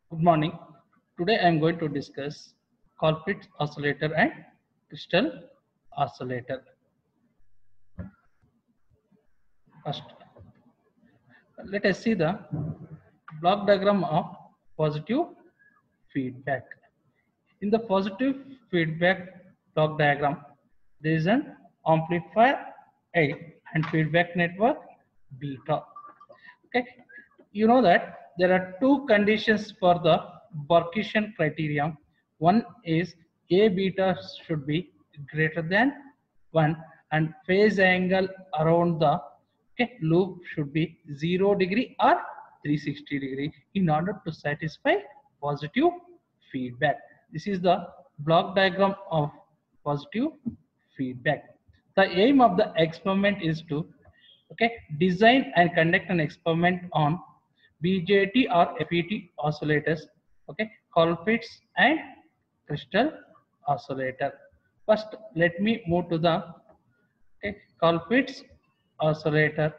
Good morning. Today I am going to discuss Colpitts oscillator and crystal oscillator. First, let us see the block diagram of positive feedback. In the positive feedback block diagram, there is an amplifier A and feedback network beta. Okay, you know that there are two conditions for the Burkean criterion. One is A beta should be greater than 1 and phase angle around the loop should be 0 degree or 360 degree in order to satisfy positive feedback. This is the block diagram of positive feedback. The aim of the experiment is to design and conduct an experiment on BJT or FET oscillators, Colpitts and crystal oscillator. First, let me move to the Colpitts oscillator.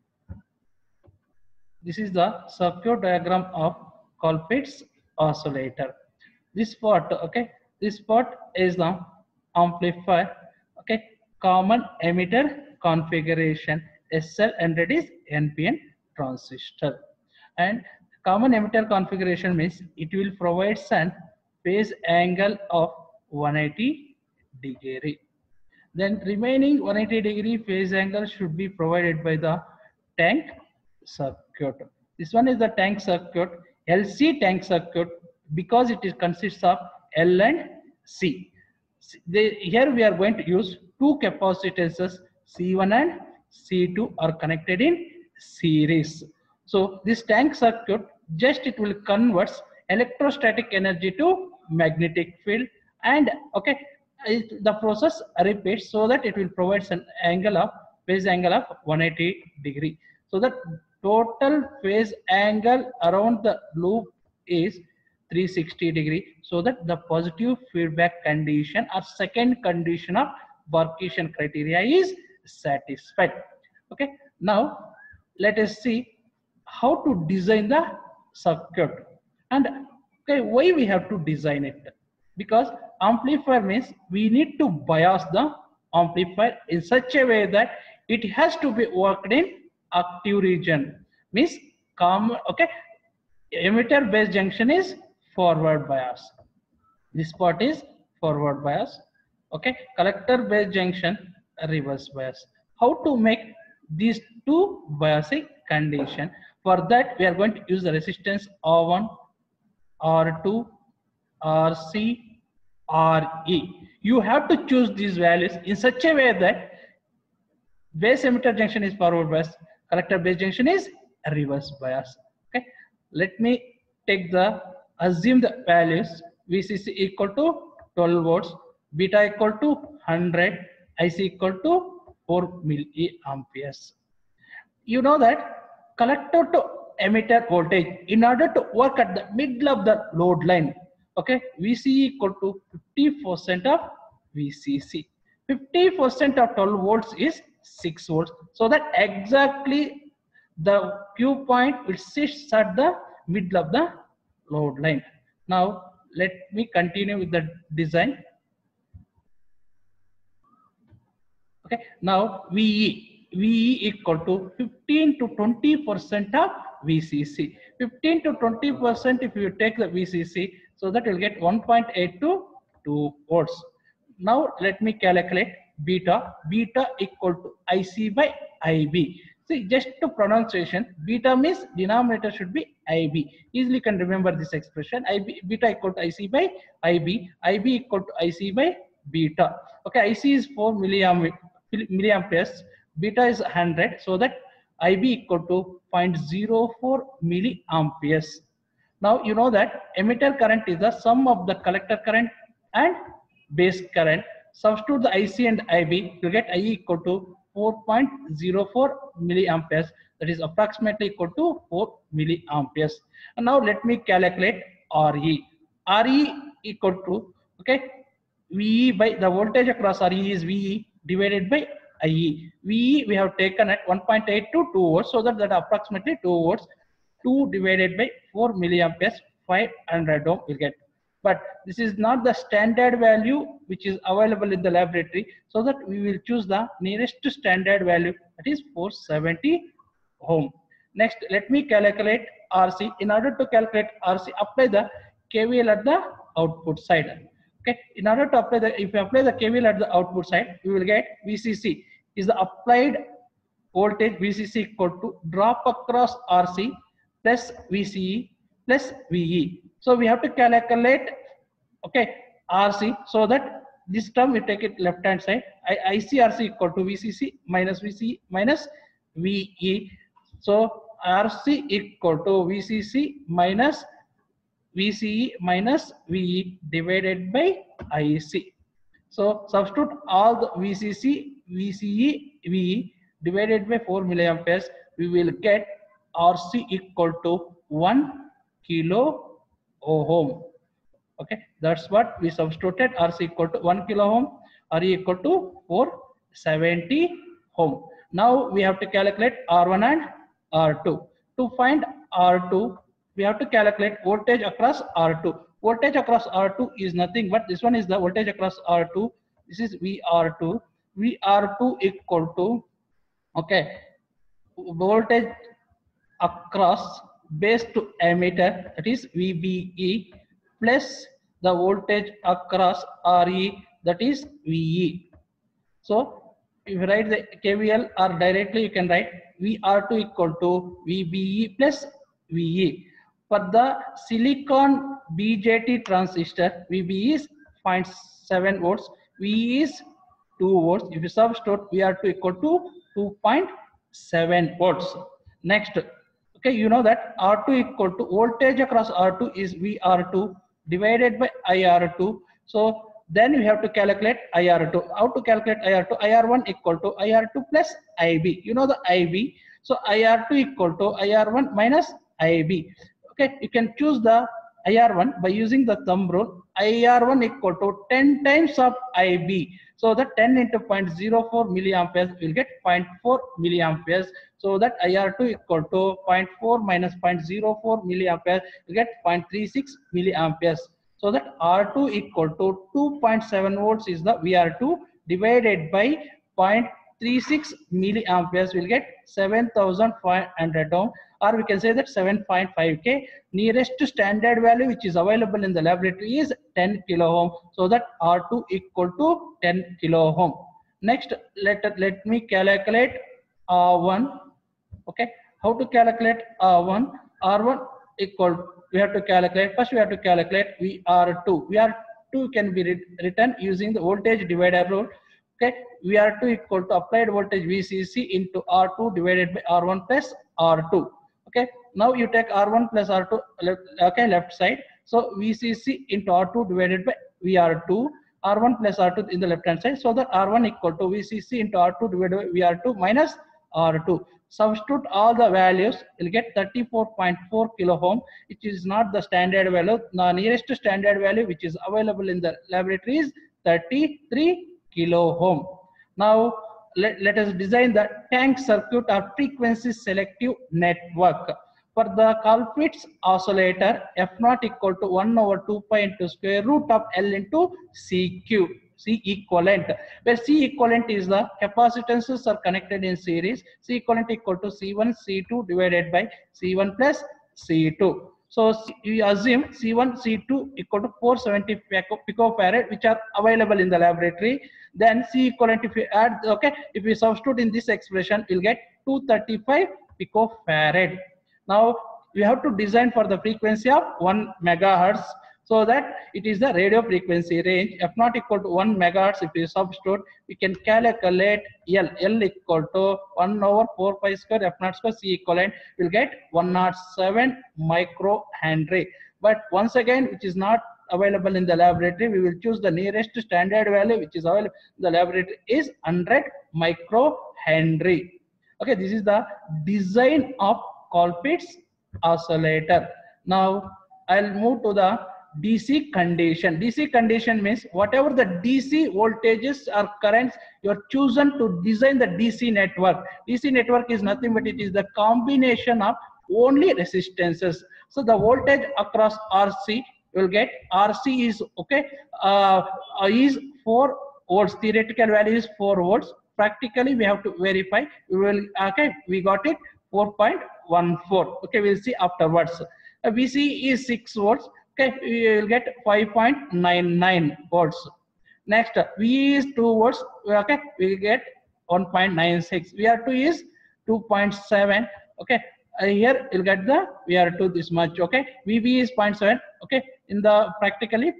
This is the circuit diagram of Colpitts oscillator. This part, this part is the amplifier, common emitter configuration SL and it is NPN transistor. And common emitter configuration means it will provide an phase angle of 180 degree. Then remaining 180 degree phase angle should be provided by the tank circuit. This one is the tank circuit, LC tank circuit, because it is consists of L and C. Here we are going to use two capacitances C1 and C2 are connected in series. So this tank circuit it will convert electrostatic energy to magnetic field, and the process repeats so that it will provide an angle of phase angle of 180 degree. So that total phase angle around the loop is 360 degree, so that the positive feedback condition or second condition of Burkean criteria is satisfied. Okay, now let us see how to design the circuit and why we have to design it. Because amplifier means we need to bias the amplifier in such a way that it has to be worked in active region, means emitter base junction is forward bias, this part is forward bias, collector base junction reverse bias. How to make these two biasing condition? For that we are going to use the resistance R1, R2, RC, RE. You have to choose these values in such a way that base emitter junction is forward bias, collector base junction is reverse bias. Okay, let me assume the values. VCC equal to 12 volts, beta equal to 100, IC equal to 4 milliamperes. You know that collector to emitter voltage, in order to work at the middle of the load line, VC equal to 50% of VCC. 50% of 12 volts is 6 volts. So that exactly the Q point will sit at the middle of the load line. Now let me continue with the design. Okay, now VE equal to 15 to 20% of VCC. 15 to 20% if you take the VCC, so that you'll get 1.8 to 2 volts. Now let me calculate beta. Beta equal to IC by IB. See, just to pronunciation, beta means denominator should be IB. Easily can remember this expression. Beta equal to IC by IB. IB equal to IC by beta. Okay, IC is 4 milliamperes. Beta is 100. So that IB equal to 0.04 milliamperes. Now you know that emitter current is the sum of the collector current and base current. Substitute the IC and IB, you get IE equal to 4.04 milliamperes, that is approximately equal to 4 milliamperes. And now let me calculate RE. RE equal to VE by the voltage across RE is VE divided by IE. VE we have taken at 1.8 to 2 volts, so that approximately 2 volts. 2 divided by 4 milliamperes 500 ohm will get. But this is not the standard value which is available in the laboratory, so that we will choose the nearest to standard value, that is 470 ohm. Next, let me calculate RC. In order to calculate RC, apply the KVL at the output side. Okay, in order to apply the, if you apply the KVL at the output side, we will get VCC is the applied voltage VCC equal to drop across RC plus VCE plus VE. So we have to calculate, okay, RC, so that this term we take it left hand side. ICRC equal to VCC minus VCE minus VE. So RC equal to VCC minus VCE minus VE divided by IC. So substitute all the VCC, VCE, VE divided by 4 milliamperes. We will get RC equal to 1 kilo ohm. Okay, that's what we substituted. RC equal to 1 kilo ohm, RE equal to 470 ohm. Now we have to calculate R1 and R2. To find R2, we have to calculate voltage across R2. Voltage across R2 is nothing but this one is the voltage across R2. This is VR2. VR2 equal to, okay, voltage across base to emitter, that is VBE, plus the voltage across RE, that is VE. So if you write the KVL, or directly you can write VR2 equal to VBE plus VE. For the silicon BJT transistor, VBE is 0.7 volts, VE is 2 volts. If you substitute, VR2 equal to 2.7 volts. Next, okay, you know that R2 equal to voltage across R2 is VR2 divided by IR2. So then we have to calculate IR2. How to calculate IR2? IR1 equal to IR2 plus IB. You know the IB. So IR2 equal to IR1 minus IB. Okay, you can choose the IR1 by using the thumb rule. IR1 equal to 10 times of IB. So that 10 into 0.04 milliamperes will get 0.4 milliamperes. So that IR2 equal to 0.4 minus 0.04 milliamperes will get 0.36 milliamperes. So that R2 equal to 2.7 volts is the VR2 divided by 0.36 milliamperes will get 7,500 ohm, or we can say that 7.5K. Nearest to standard value which is available in the laboratory is 10 kilo ohm. So that R2 equal to 10 kilo ohm. Next, let me calculate R1. Okay, how to calculate R1? R1 equal, we have to calculate, first we have to calculate VR2. VR2 can be written using the voltage divider rule. Okay, VR2 equal to applied voltage VCC into R2 divided by R1 plus R2. Okay, now you take R1 plus R2, okay, left side. So VCC into R2 divided by VR2, R1 plus R2 in the left hand side. So that R1 equal to VCC into R2 divided by VR2 minus R2. Substitute all the values, you'll get 34.4 kilo ohm, which is not the standard value. The nearest to standard value which is available in the laboratory is 33 kilo ohm. Now let us design the tank circuit or frequency selective network. For the Colpitts oscillator, F0 equal to 1 over 2 pi into square root of L into CQ. C equivalent, where C equivalent is the capacitances are connected in series. C equivalent equal to C1 C2 divided by C1 plus C2. So you assume C1 C2 equal to 470 picofarad which are available in the laboratory. Then C equivalent, if you add, okay, if we substitute in this expression, you'll get 235 picofarad. Now we have to design for the frequency of 1 megahertz. So that it is the radio frequency range. F0 equal to 1 megahertz. If you substitute, we can calculate L. L equal to 1 over 4 pi square F0 square. C equivalent will get 107 microhenry. But once again, which is not available in the laboratory, we will choose the nearest standard value which is available in the laboratory is 100 microhenry. Okay, this is the design of Colpitts oscillator. Now I'll move to the DC condition. DC condition means whatever the DC voltages or currents you are chosen to design the DC network. DC network is nothing but it is the combination of only resistances. So the voltage across RC will get RC is okay is 4 volts. Theoretical value is 4 volts. Practically we have to verify. We will okay. We got it 4.14. Okay, we'll see afterwards. VC is 6 volts. Okay, we will get 5.99 volts. Next, V is 2 volts. Okay, we will get 1.96. VR2 is 2.7. Okay, here you'll get the VR2 this much. Okay, VB is 0.7. Okay, in the practically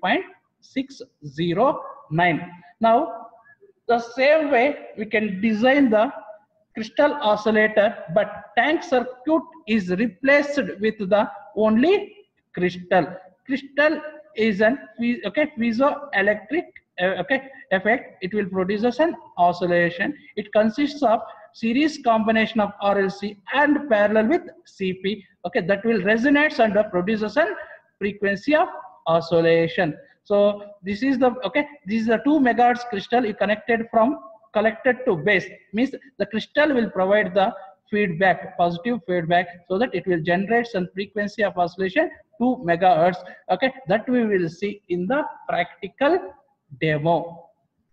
0.609. Now, the same way we can design the crystal oscillator, but tank circuit is replaced with the only crystal. Crystal is an piezoelectric effect. It will produce an oscillation. It consists of series combination of RLC and parallel with CP. Okay, that will resonate and produces an frequency of oscillation. So this is the this is the 2 megahertz crystal is connected from collected to base, means the crystal will provide the feedback, positive feedback, so that it will generate some frequency of oscillation 2 megahertz. Okay, that we will see in the practical demo.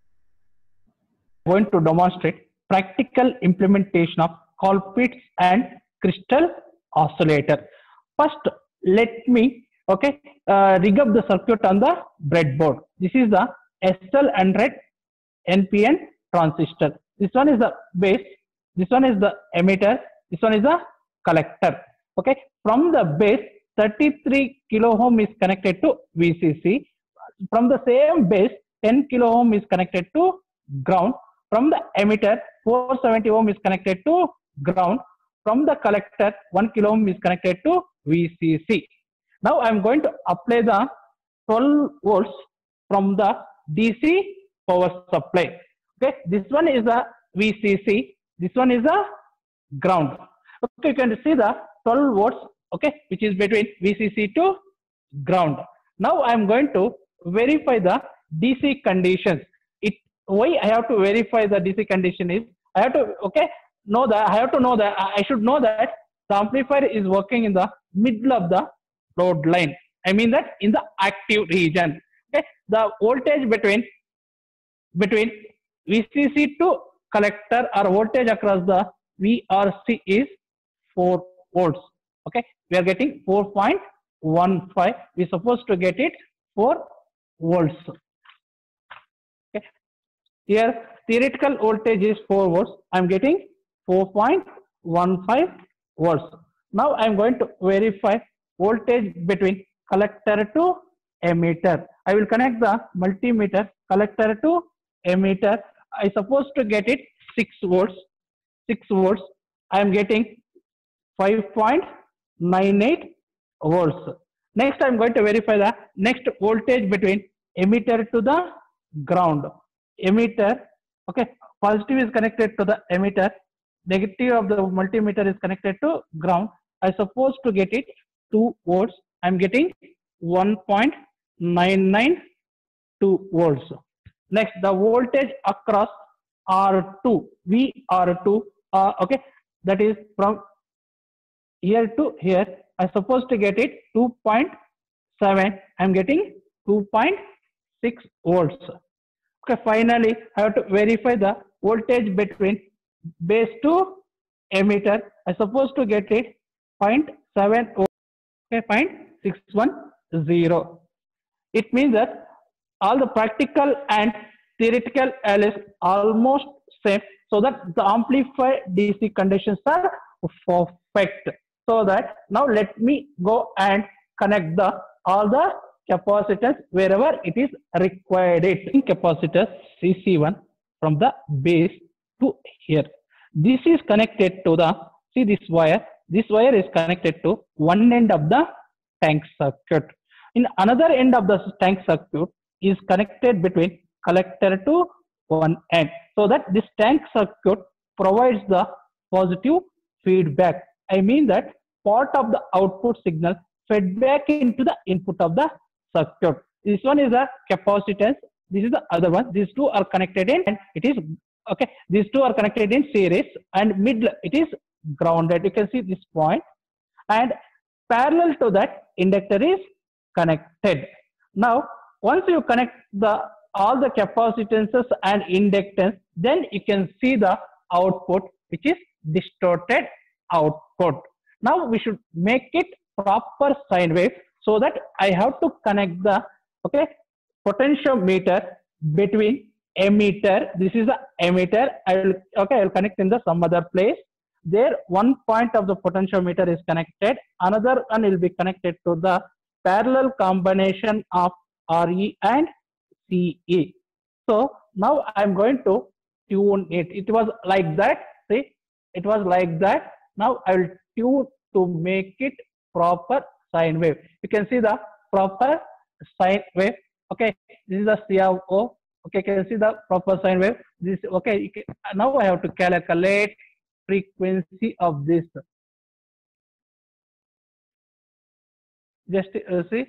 Going to demonstrate practical implementation of Colpitts and crystal oscillator. First, let me rig up the circuit on the breadboard. This is the SL100 NPN transistor. This one is the base, this one is the emitter, this one is the collector. Okay, from the base 33 kilo ohm is connected to VCC. From the same base 10 kilo ohm is connected to ground. From the emitter 470 ohm is connected to ground. From the collector 1 kilo ohm is connected to VCC. Now I am going to apply the 12 volts from the DC power supply. Okay, this one is the VCC, this one is the ground. Okay, you can see the 12 volts, okay, which is between VCC to ground. Now I am going to verify the DC conditions. Why I have to verify the DC condition is I have to know that I should know that the amplifier is working in the middle of the load line. I mean that in the active region. Okay, the voltage between VCC to collector or voltage across the VRC is 4 volts. Okay, we are getting 4.15. We are supposed to get it 4 volts. Okay, here theoretical voltage is 4 volts. I am getting 4.15 volts. Now I am going to verify voltage between collector to emitter. I will connect the multimeter collector to emitter. I supposed to get it 6 volts. 6 volts. I am getting 5.98 volts. Next I am going to verify the next voltage between emitter to the ground. Emitter, okay, positive is connected to the emitter, negative of the multimeter is connected to ground. I supposed to get it 2 volts. I am getting 1.992 volts. Next, the voltage across R2, VR2, okay, that is from here to here. I supposed to get it 2.7. I am getting 2.6 volts. Okay, finally, I have to verify the voltage between base to emitter. I supposed to get it 0.7 volts. Okay, 0.610. It means that all the practical and theoretical is almost same, so that the amplifier DC conditions are perfect. So that now let me go and connect all the capacitors wherever it is required. In capacitor CC1 from the base to here. This is connected to the, see this wire. This wire is connected to one end of the tank circuit. In another end of the tank circuit is connected between collector to one end, so that this tank circuit provides the positive feedback. I mean that part of the output signal fed back into the input of the circuit. This one is a capacitance, this is the other one. These two are connected in, and it is okay, these two are connected in series, and middle it is grounded. You can see this point, and parallel to that inductor is connected. Now, once you connect all the capacitances and inductance, then you can see the output, which is distorted output. Now we should make it proper sine wave, so that I have to connect the potentiometer between emitter. This is the emitter. I will connect in the some other place. There one point of the potentiometer is connected, another one will be connected to the parallel combination of RE and CE. So now I'm going to tune it. It was like that. See, it was like that. Now I will tune to make it proper sine wave. You can see the proper sine wave. Okay, this is the CRO. Okay, can you see the proper sine wave? This okay. Now I have to calculate frequency of this. Just see.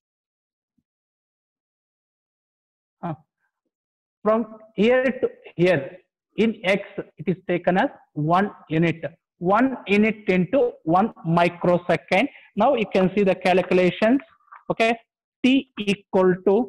From here to here in X, it is taken as 1 unit. 1 unit into 1 microsecond. Now you can see the calculations. Okay, T equal to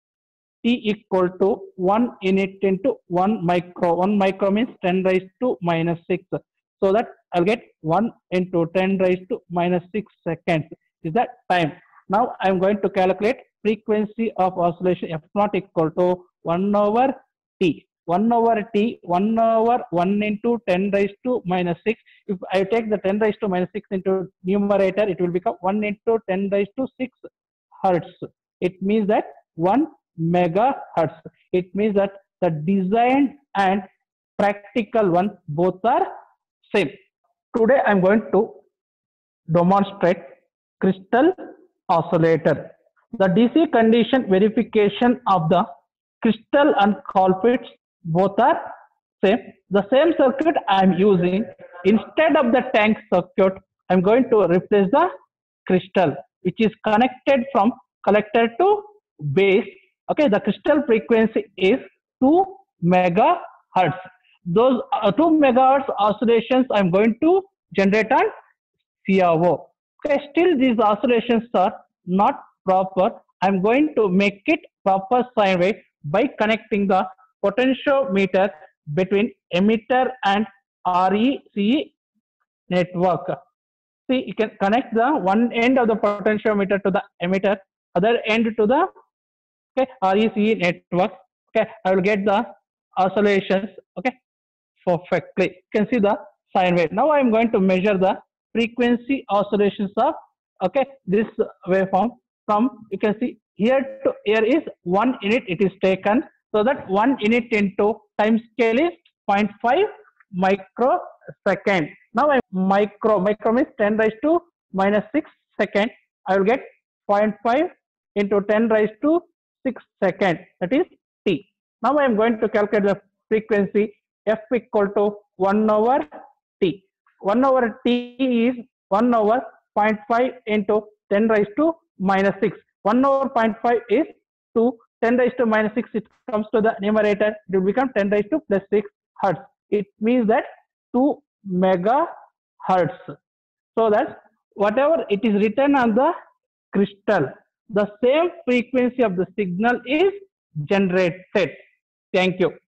1 unit into 1 micro. 1 micro means 10 raised to minus 6. So that I'll get 1 into 10 raised to minus 6 seconds. Is that time? Now I'm going to calculate frequency of oscillation F naught equal to 1 over T. 1 over T, 1 over 1 into 10 raised to minus 6. If I take the 10 raised to minus 6 into numerator, it will become 1 into 10 raised to 6 hertz. It means that 1 megahertz. It means that the design and practical one both are same. Today I am going to demonstrate crystal oscillator. The DC condition verification of the crystal and Colpitts both are same. The same circuit I am using. Instead of the tank circuit, I am going to replace the crystal, which is connected from collector to base. Okay, the crystal frequency is 2 megahertz. Those 2 megahertz oscillations I am going to generate on CRO. Okay, still these oscillations are not proper. I am going to make it proper sine wave by connecting the potentiometer between emitter and RECE network. See, you can connect the one end of the potentiometer to the emitter, other end to the RECE network. Okay, I will get the oscillations. Okay, perfectly. You can see the sine wave. Now I am going to measure the frequency oscillations of this waveform. From you can see here to here is 1 unit. It is taken, so that 1 unit into time scale is 0.5 microsecond. Now I micro means 10 raised to minus 6 second. I will get 0.5 into 10 raised to 6 second. That is T. Now I am going to calculate the frequency F equal to 1 over T. 1 over T is 1 over 0.5 into 10 raised to minus 6. 1 over 0.5 is 2. 10 raised to minus 6, it comes to the numerator. It will become 10 raised to plus 6 hertz. It means that 2 megahertz. So that whatever it is written on the crystal, the same frequency of the signal is generated. Thank you.